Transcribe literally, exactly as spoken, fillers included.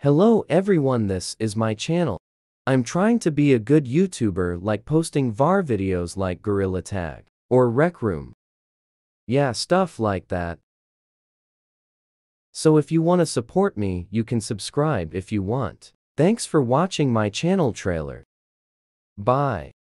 Hello everyone, this is my channel. I'm trying to be a good YouTuber, like posting V A R videos like Gorilla Tag or Rec Room. Yeah, stuff like that. So if you want to support me, you can subscribe if you want. Thanks for watching my channel trailer. Bye.